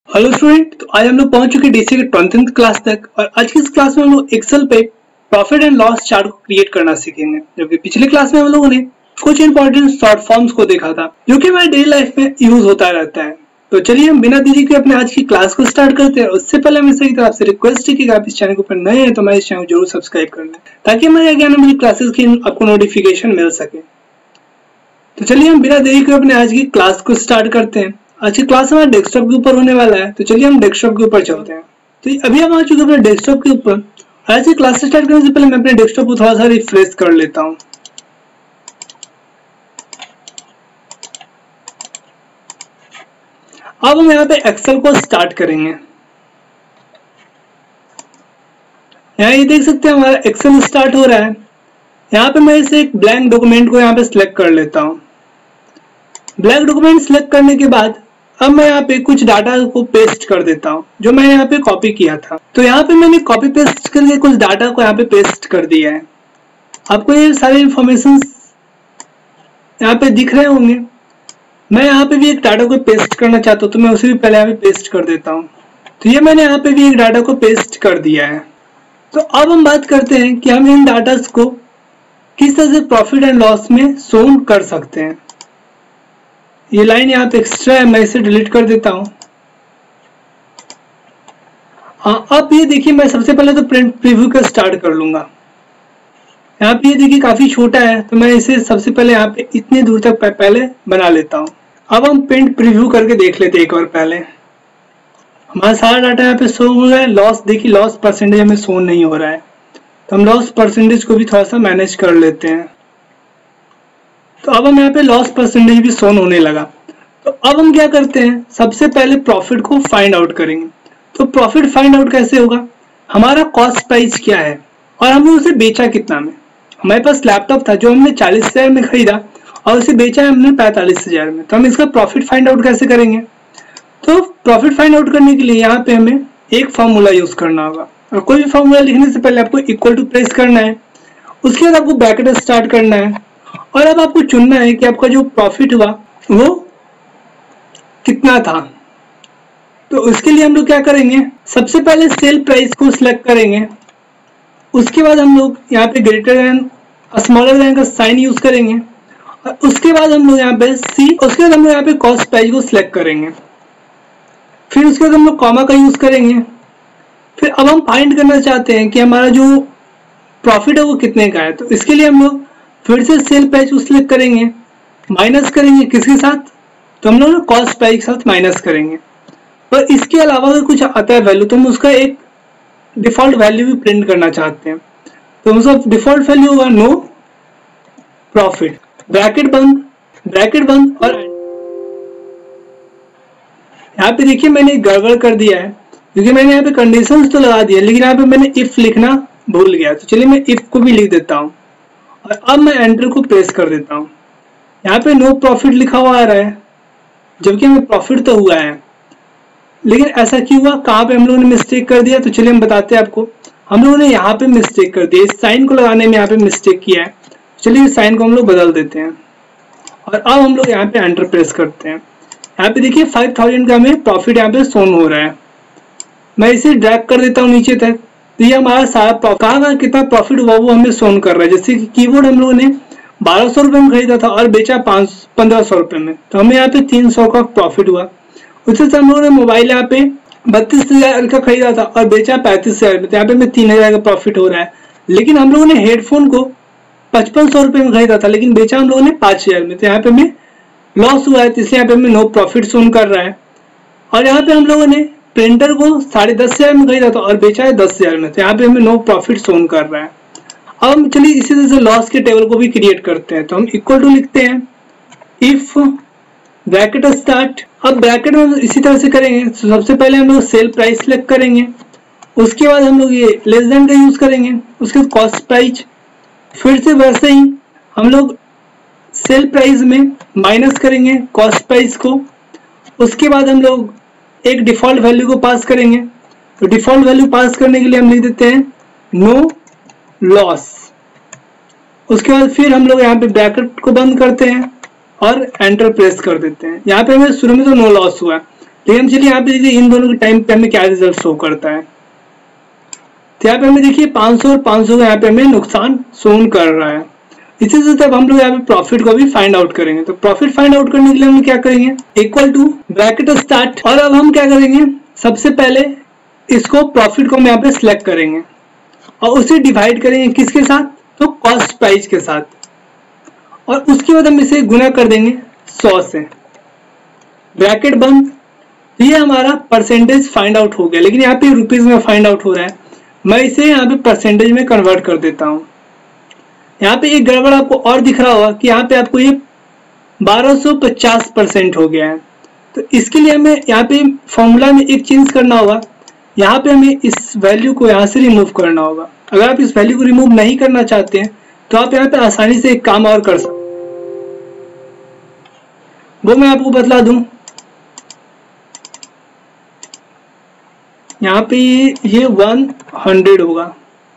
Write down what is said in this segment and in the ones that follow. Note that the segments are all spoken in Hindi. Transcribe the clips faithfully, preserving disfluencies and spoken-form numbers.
हेलो स्टूडेंट, तो आज हम लोग पहुंच चुके डीसी के ट्वेंथ क्लास तक और आज की इस क्लास में हम लोग एक्सेल पे प्रॉफिट एंड लॉस चार्ट को क्रिएट करना सीखेंगे। जबकि पिछले क्लास में हम लोगों ने कुछ इंपॉर्टेंट शॉर्ट फॉर्म्स को देखा था जो कि हमारे डेली लाइफ में यूज होता रहता है। तो चलिए हम बिना देरी के अपने आज की क्लास को स्टार्ट करते हैं। उससे पहले हमें सही तरह आपसे रिक्वेस्ट है कि आप इस चैनल को पर नए हैं तो हमारे चैनल को जरूर सब्सक्राइब कर लें ताकि हमारे आगे आने वाली क्लासेस की आपको नोटिफिकेशन मिल सके। तो चलिए हम बिना देरी के अपने आज की क्लास को स्टार्ट करते हैं। आज की क्लास हमारे डेस्कटॉप के ऊपर होने वाला है, तो चलिए हम डेस्कटॉप के ऊपर चलते हैं। तो अभी हम आ चुके हैं अपने डेस्कटॉप के ऊपर। आज की क्लास स्टार्ट करने से पहले मैं अपने डेस्कटॉप को थोड़ा सा रिफ्रेश कर लेता हूँ। अब हम यहाँ पे एक्सेल को स्टार्ट करेंगे। यहाँ ये देख सकते हैं हमारा एक्सेल स्टार्ट हो रहा है। यहाँ पे मैं इसे एक ब्लैंक डॉक्यूमेंट को यहाँ पे सिलेक्ट कर लेता हूँ। ब्लैंक डॉक्यूमेंट सिलेक्ट करने के बाद अब मैं यहाँ पे कुछ डाटा को पेस्ट कर देता हूँ जो मैंने यहाँ पे कॉपी किया था। तो यहाँ पे मैंने कॉपी पेस्ट करके कुछ डाटा को यहाँ पे पेस्ट कर दिया है। आपको ये सारे इंफॉर्मेशन यहाँ पे दिख रहे होंगे। मैं यहाँ पे भी एक डाटा को पेस्ट करना चाहता हूँ तो मैं उसे भी पहले यहाँ पे पेस्ट कर देता हूँ। तो ये मैंने यहाँ पे भी एक डाटा को पेस्ट कर दिया है। तो अब हम बात करते हैं कि हम इन डाटा को किस तरह से प्रॉफिट एंड लॉस में शो कर सकते हैं। ये लाइन यहाँ पे एक्स्ट्रा है, मैं इसे डिलीट कर देता हूँ। हाँ, अब ये देखिए मैं सबसे पहले तो प्रिंट प्रीव्यू का स्टार्ट कर लूंगा। यहाँ पे ये देखिए काफी छोटा है तो मैं इसे सबसे पहले यहाँ पे इतनी दूर तक पहले बना लेता हूँ। अब हम प्रिंट प्रीव्यू करके देख लेते हैं एक बार पहले। हमारा सारा डाटा यहाँ पे शो हो रहा है। लॉस देखिए लॉस परसेंटेज हमें शो नहीं हो रहा है, तो हम लॉस परसेंटेज को भी थोड़ा सा मैनेज कर लेते हैं। तो अब हम यहाँ पे लॉस परसेंटेज भी शो होने लगा। तो अब हम क्या करते हैं, सबसे पहले प्रॉफिट को फाइंड आउट करेंगे। तो प्रॉफिट फाइंड आउट कैसे होगा, हमारा कॉस्ट प्राइस क्या है और हमने उसे बेचा कितना में। हमारे पास लैपटॉप था जो हमने चालीस हजार में खरीदा और उसे बेचा है हमने पैंतालीस हजार में। तो हम इसका प्रॉफिट फाइंड आउट कैसे करेंगे। तो प्रॉफिट फाइंड आउट करने के लिए यहाँ पे हमें एक फॉर्मूला यूज करना होगा और कोई भी फॉर्मूला लिखने से पहले आपको इक्वल टू प्रेस करना है। उसके बाद आपको ब्रैकेट स्टार्ट करना है और अब आपको चुनना है कि आपका जो प्रॉफिट हुआ वो कितना था। तो उसके लिए हम लोग क्या करेंगे, सबसे पहले सेल प्राइस को सिलेक्ट करेंगे। उसके बाद हम लोग यहाँ पे ग्रेटर देन स्मॉलर देन का साइन यूज करेंगे और उसके बाद हम लोग यहाँ पे सी, उसके बाद हम लोग यहाँ पे कॉस्ट प्राइस को सिलेक्ट करेंगे। फिर उसके बाद हम लोग कॉमा का यूज करेंगे। फिर अब हम फाइंड करना चाहते हैं कि हमारा जो प्रॉफिट है वो कितने का है। तो इसके लिए हम लोग फिर से सेल प्राइस को सिलेक्ट करेंगे, माइनस करेंगे किसके साथ, तो हम लोग कॉस्ट प्राइस के साथ माइनस करेंगे। और इसके अलावा अगर कुछ आता है वैल्यू तो हम उसका एक डिफॉल्ट वैल्यू भी प्रिंट करना चाहते हैं। तो उसका डिफॉल्ट वैल्यू होगा नो प्रॉफिट, ब्रैकेट बंद, ब्रैकेट बंद। और यहाँ पे देखिए मैंने गड़बड़ कर दिया है क्योंकि मैंने यहाँ पे कंडीशंस तो लगा दिया लेकिन यहाँ पे मैंने इफ लिखना भूल गया। तो चलिए मैं इफ को भी लिख देता हूँ और अब मैं एंटर को प्रेस कर देता हूँ। यहाँ पे नो प्रॉफिट लिखा हुआ आ रहा है जबकि हमें प्रॉफिट तो हुआ है, लेकिन ऐसा क्यों हुआ, कहाँ पे हम लोगों ने मिस्टेक कर दिया। तो चलिए हम बताते हैं आपको। हम लोगों ने यहाँ पे मिस्टेक कर दिया, इस साइन को लगाने में यहाँ पे मिस्टेक किया है। चलिए इस साइन को हम लोग बदल देते हैं और अब हम लोग यहाँ पे एंटर प्रेस करते हैं। यहाँ पे देखिए फाइव थाउजेंड का हमें प्रॉफिट यहाँ पे शोन हो रहा है। मैं इसे ड्रैग कर देता हूँ नीचे तक, तो ये हमारा सारा कहाँ का कितना प्रॉफिट हुआ वो हमें शोन कर रहा है। जैसे कि कीबोर्ड हम लोगों ने बारह सौ रुपए में खरीदा था और बेचा पांच पंद्रह सौ रुपए में, तो हमें यहाँ पे तीन सौ का प्रॉफिट हुआ। उससे हम लोगों ने मोबाइल यहाँ पे बत्तीस हजार का खरीदा था और बेचा पैंतीस हजार में, तो यहाँ पे हमें तीन हजार का प्रॉफिट हो रहा है। लेकिन हम लोगों ने हेडफोन को पचपन सौ रुपए में खरीदा था लेकिन बेचा हम लोगों ने पांच हजार में, तो यहाँ पे हमें लॉस हुआ है। तो इसलिए यहाँ पे हमें नो प्रॉफिट शोन कर रहा है। और यहाँ पे हम लोगों ने प्रिंटर को साढ़े दस हजार में खरीदा था और बेचा है दस हजार में, तो यहाँ पे हमें नो प्रॉफिट शोन कर रहा है। अब हम चलिए इसी तरह से लॉस के टेबल को भी क्रिएट करते हैं। तो हम इक्वल टू लिखते हैं इफ ब्रैकेट स्टार्ट। अब ब्रैकेट में इसी तरह से करेंगे। तो सबसे पहले हम लोग सेल प्राइस सिलेक्ट करेंगे, उसके बाद हम लोग ये लेस देन का यूज करेंगे, उसके बाद कॉस्ट प्राइस, फिर से वैसे ही हम लोग सेल प्राइस में माइनस करेंगे कॉस्ट प्राइस को। उसके बाद हम लोग एक डिफॉल्ट वैल्यू को पास करेंगे। तो डिफॉल्ट वैल्यू पास करने के लिए हम लिख देते हैं नो लॉस। उसके बाद फिर हम लोग यहाँ पे ब्रैकेट को बंद करते हैं और एंटर प्रेस कर देते हैं। यहाँ पे हमें शुरू में तो नो लॉस हुआ है लेकिन हम चलिए यहाँ पे देखिए इन दोनों के टाइम पे हमें क्या रिजल्ट शो करता है। तो यहाँ पे हमें देखिए पाँच सौ और पाँच सौ का यहाँ पे हमें नुकसान शो कर रहा है। इसी से तब हम लोग यहाँ पे प्रॉफिट को भी फाइंड आउट करेंगे। तो प्रॉफिट फाइंड आउट करने के लिए हम क्या करेंगे, इक्वल टू ब्रैकेट स्टार्ट, और अब हम क्या करेंगे, सबसे पहले इसको प्रॉफिट को हम यहाँ पे सिलेक्ट करेंगे और उसे डिवाइड करेंगे किसके साथ, तो कॉस्ट प्राइस के साथ, और उसके बाद हम इसे गुना कर देंगे सौ से, ब्रैकेट बंद। ये हमारा परसेंटेज फाइंड आउट हो गया, लेकिन यहाँ पे रुपीज में फाइंड आउट हो रहा है। मैं इसे यहाँ पे परसेंटेज में कन्वर्ट कर देता हूँ। यहाँ पे एक गड़बड़ आपको और दिख रहा होगा कि यहाँ पे आपको ये बारह सौ पचास परसेंट हो गया है। तो इसके लिए हमें यहाँ पे फॉर्मूला में एक चेंज करना होगा। यहाँ पे हमें इस वैल्यू को यहाँ से रिमूव करना होगा। अगर आप इस वैल्यू को रिमूव नहीं करना चाहते हैं तो आप यहाँ पे आसानी से एक काम और कर सकते, वो मैं आपको बतला दूं। यहाँ पे ये वन हंड्रेड होगा,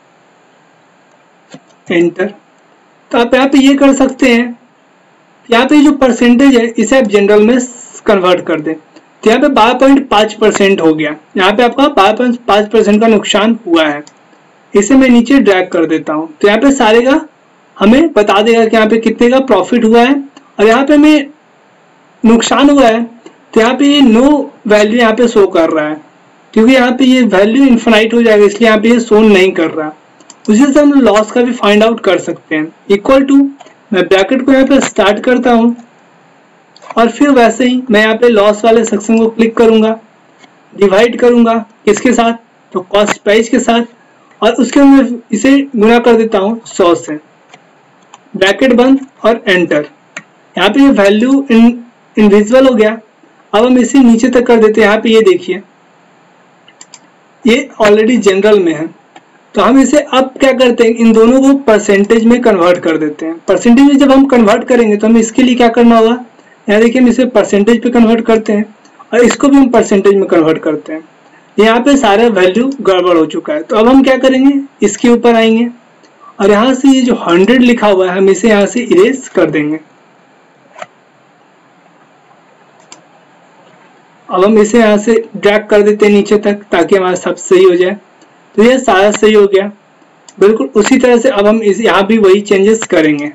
एंटर। तो आप यहाँ पे ये कर सकते हैं, यहाँ पे जो परसेंटेज है इसे आप जनरल में कन्वर्ट कर दें। तो यहाँ पे बारह पॉइंट पाँच परसेंट हो गया, यहाँ पे आपका बारह पॉइंट पाँच परसेंट का नुकसान हुआ है। इसे मैं नीचे ड्रैग कर देता हूँ। तो यहाँ पे सारे का हमें बता देगा कि यहाँ पे कितने का प्रॉफिट हुआ है और यहाँ पे हमें नुकसान हुआ है। तो यहाँ पे ये नो वैल्यू यहाँ पे शो कर रहा है, क्योंकि यहाँ पे ये वैल्यू इन्फिनाइट हो जाएगा, इसलिए यहाँ पे ये शो नहीं कर रहा। उसी से हम लॉस का भी फाइंड आउट कर सकते हैं। इक्वल टू, मैं ब्रैकेट को यहाँ पे स्टार्ट करता हूँ और फिर वैसे ही मैं यहाँ पे लॉस वाले सेक्शन को क्लिक करूंगा, डिवाइड करूंगा किसके साथ, तो कॉस्ट प्राइस के साथ, और उसके अंदर इसे गुना कर देता हूँ सौ से, ब्रैकेट बंद और एंटर। यहाँ पे ये वैल्यू इन इनविजिबल हो गया। अब हम इसे नीचे तक कर देते हैं। यहाँ पे ये देखिए ये ऑलरेडी जनरल में है, तो हम इसे अब क्या करते हैं, इन दोनों को परसेंटेज में कन्वर्ट कर देते हैं। परसेंटेज में जब हम कन्वर्ट करेंगे तो हमें इसके लिए क्या करना होगा, यहाँ देखिए हम इसे परसेंटेज पे कन्वर्ट करते हैं और इसको भी हम परसेंटेज में कन्वर्ट करते हैं। यहाँ पे सारा वैल्यू गड़बड़ हो चुका है। तो अब हम क्या करेंगे, इसके ऊपर आएंगे और यहाँ से ये जो हंड्रेड लिखा हुआ है हम इसे यहाँ से इरेज कर देंगे। अब हम इसे यहाँ से ड्रैग कर देते हैं नीचे तक ताकि हमारा सब सही हो जाए। तो ये सारा सही हो गया बिल्कुल उसी तरह से। अब हम इस यहाँ भी वही चेंजेस करेंगे।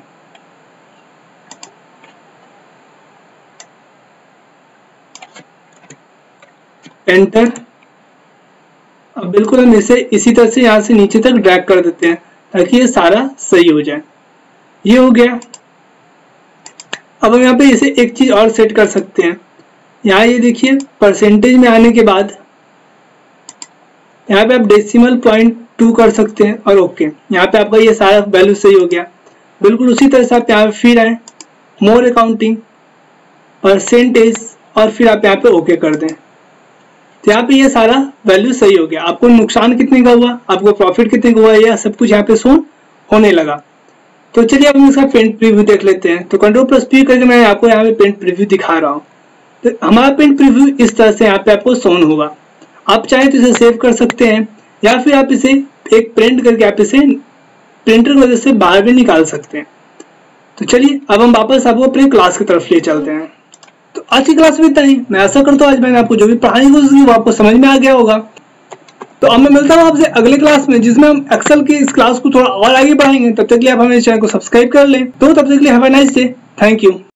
एंटर। अब बिल्कुल हम इसे इसी तरह से यहाँ से नीचे तक ड्रैग कर देते हैं ताकि ये सारा सही हो जाए। ये हो गया। अब हम यहाँ पे इसे एक चीज और सेट कर सकते हैं। यहाँ ये देखिए परसेंटेज में आने के बाद यहाँ पे आप डेसिमल पॉइंट टू कर सकते हैं और ओके। यहाँ पे आपका ये सारा वैल्यू सही हो गया। बिल्कुल उसी तरह से आप यहाँ पे फिर आए, मोर अकाउंटिंग, परसेंटेज, और फिर आप यहाँ पे ओके कर दें। तो यहाँ पे ये सारा वैल्यू सही हो गया। आपको नुकसान कितने का हुआ, आपको प्रॉफिट कितने का हुआ, यह सब कुछ यहाँ पे शो होने लगा। तो चलिए अब हम इसका पेंट प्रीव्यू देख लेते हैं। तो कंट्रोल प्लस पी करके मैं आपको यहाँ पे पेंट प्रीव्यू दिखा रहा हूँ। तो हमारा पेंट प्रीव्यू इस तरह से यहाँ पे आपको शोन होगा। आप चाहे तो इसे सेव कर सकते हैं या फिर आप इसे एक प्रिंट करके आप इसे प्रिंटर की वजह से बाहर भी निकाल सकते हैं। तो चलिए अब हम वापस आपको अपने क्लास की तरफ ले चलते हैं। तो आज की क्लास में इतना ही। मैं आशा करता हूँ आज मैंने आपको जो भी पढ़ाने की कोशिश की वो आपको समझ में आ गया होगा। तो अब मैं मिलता हूँ आपसे अगले क्लास में, जिसमें हम एक्सेल की इस क्लास को थोड़ा और आगे बढ़ाएंगे। तब तक के लिए आप हमारे चैनल को सब्सक्राइब कर लें। तो तब तक के लिए have a nice day. Thank you.